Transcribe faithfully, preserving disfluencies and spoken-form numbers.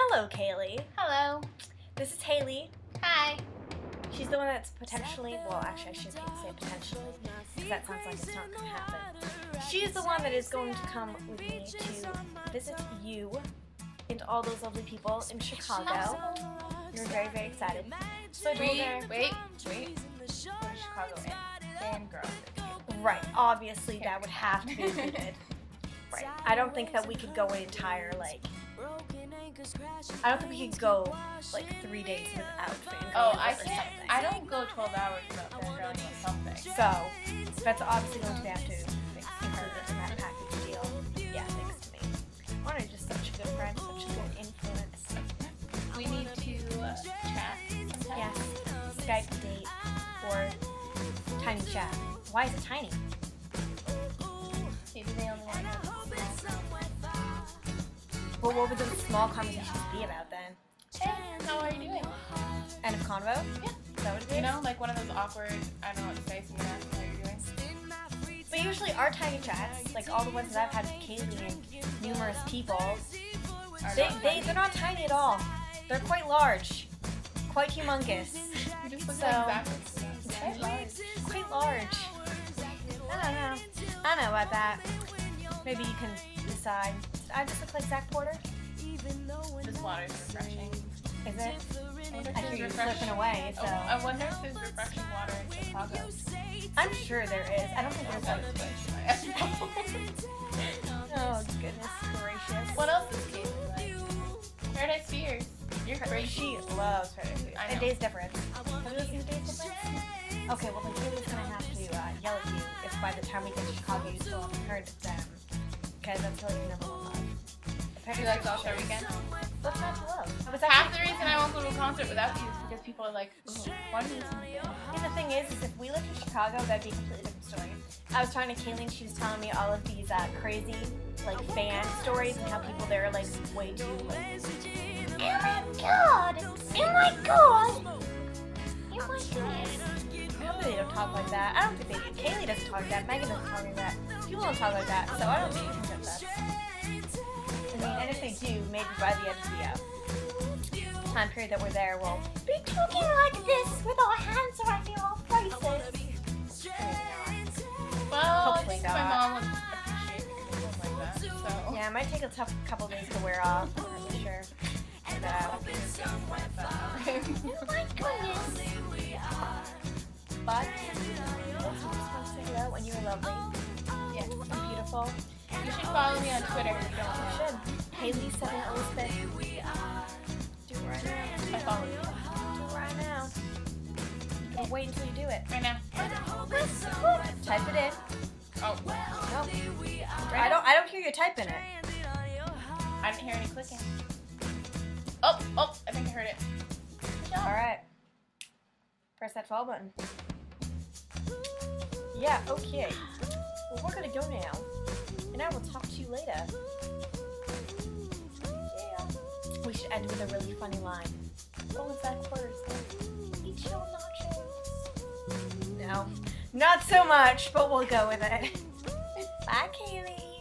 Hello, Kaylee. Hello. This is Haley. Hi. She's the one that's potentially, well, actually, I shouldn't say potentially, because that sounds like it's not going to happen. She's the one that is going to come with me to visit you and all those lovely people in Chicago. You're very, very excited. So I told Wait, her, wait, wait. Go to Chicago and fangirl. right, obviously that would have to be included. Right. I don't think that we could go an entire, like, I don't think we could go, like, three days without fangirling. Oh, I or can't. something. I don't go twelve hours without fangirling or something. So, that's obviously going to be have to like, include in that package deal. Yeah, thanks to me. Honor is just such a good friend, such a good influence. We need to uh, chat. sometime. Yes, Skype date or tiny chat. Why is it tiny? Maybe they only want to have Well, what would those small conversations be about then? Hey, how are you doing? End of convo? Yeah. Is that what it is? You know, like one of those awkward, I don't know what to say, so I'm gonna ask you how you're doing. But usually our tiny chats, like all the ones that I've had with Kaylee and numerous people, Are they, not they, tiny. they're not tiny at all. They're quite large. Quite humongous. You just look So- like exactly quite large. Quite large. I don't know. I don't know about that. Maybe you can decide. I just look like Zach Porter? This water's refreshing. Is it? I wonder if I there's hear you refreshing- flipping away, so. Oh, I wonder if there's refreshing water in Chicago. I'm sure there is. I don't think there's like. Oh, goodness gracious. What else is Kaylee like? Paradise Fears. You're crazy. She loves Paradise Fears. I And know. Days Difference. Have you listened to Days Difference? Okay, well then Kaylee's gonna have to uh, yell at you if by the time we get to Chicago you still haven't heard them. Because that's really your number one love. Do you like All Star Weekend? What's not to love? I was Half actually, the reason I won't go to a concert without you is because people are like, oh, why do you listen to that? and the thing is, is if we lived in Chicago, that'd be a completely different story. I was talking to Kaylee and she was telling me all of these uh, crazy, like, fan stories and how people there are, like, way too, like, oh my god! Oh my god! Oh my goodness. I hope they don't talk like that. I don't think they do. Kaylee doesn't talk like that. Megan doesn't talk like that. People don't talk like that, so I don't think you can that. I mean, and if they do, maybe by the end of the uh, time period that we're there, we'll be talking like this with our hands around our faces. Well, I Hopefully think not. my mom would appreciate me coming home like that, so. Yeah, it might take a tough couple days to wear off. I'm not really sure. But, uh, oh my goodness. But, that's what you're supposed to do when you're lovely Yeah. and beautiful. You should follow me on Twitter if you don't You know. should. Haley seven Elizabeth. Do it right now. I follow you. Do it right now. Or wait until you do it. Right now. Type it in. Oh, Nope. I don't. I don't hear you typing it. I didn't hear any clicking. Oh, oh, I think I heard it. All right. Press that follow button. Yeah. Okay. Well, we're gonna go now, and I will talk to you later. Yeah. We should end with a really funny line. What was that quarter say? Eat your nachos. No, not so much, but we'll go with it. Bye, Kaylee.